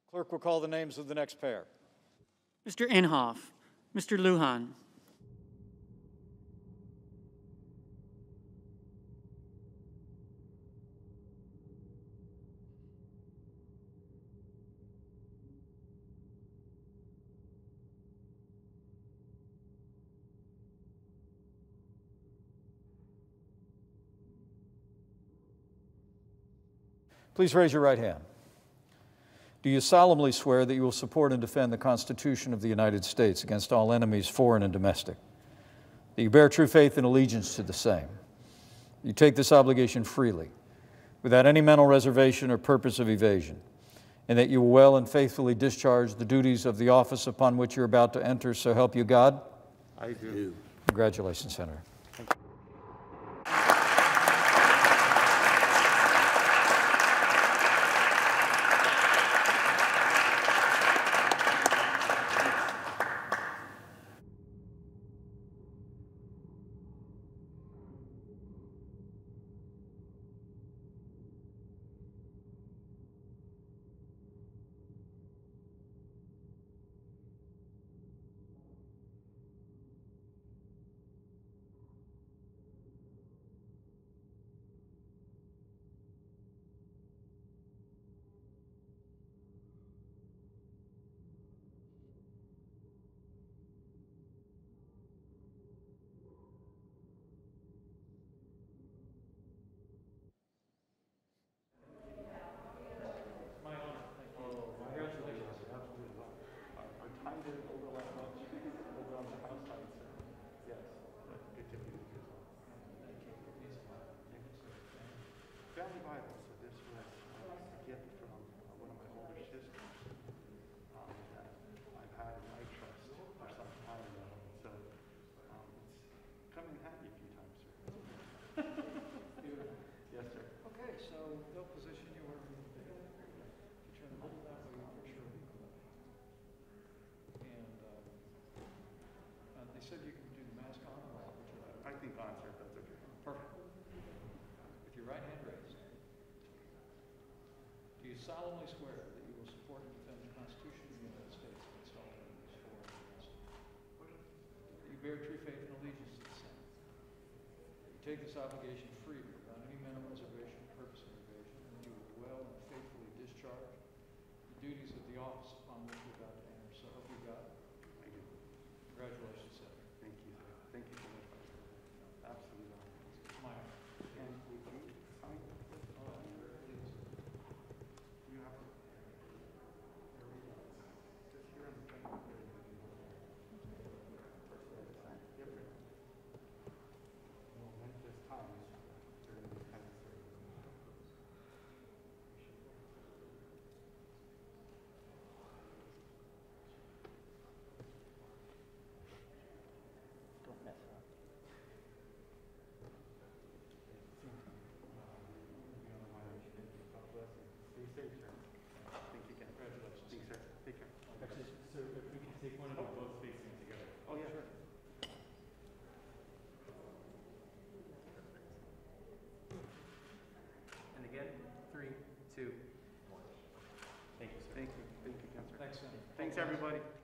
Clerk will call the names of the next pair. Mr. Inhofe, Mr. Luján. Please raise your right hand. Do you solemnly swear that you will support and defend the Constitution of the United States against all enemies, foreign and domestic? That you bear true faith and allegiance to the same? You take this obligation freely, without any mental reservation or purpose of evasion, and that you will well and faithfully discharge the duties of the office upon which you're about to enter, so help you God? I do. Congratulations, Senator. Family Bible, so this was a gift from one of my older sisters that I've had in my trust for some time now. So it's come in handy a few times, sir. Yes, sir. Okay, so they'll position you wherever you need. If you turn the middle that way, your picture will be clear. And they said you can do the mask on or off, which you like. I think on, sir, if that's okay. Perfect. With your right hand raised. Do you solemnly swear that you will support and defend the Constitution of the United States against all enemies, foreign and domestic? That you bear true faith and allegiance to the same? That you take this obligation freely, without any mental reservation or purpose of evasion, and that you will well and faithfully discharge the duties of the office upon which you're about to enter. So help you God. I do. Congratulations, Senator. Thank you, sir. Thank you so much, Vice President. Absolutely. It's my honor. And would you sign this? Please. You have a... Just here on the front. Momentous times during this kind of service. Don't mess up. God bless you. Stay safe, sir. Thank you again. Congratulations. Thanks, sir. Take care. Actually, sir, if we can take one of you both facing together. Oh, yeah, sure. And again, 3, 2, 1. Thank you, sir. Thank you. Thank you again, sir. Thanks, Senator. Thanks, everybody.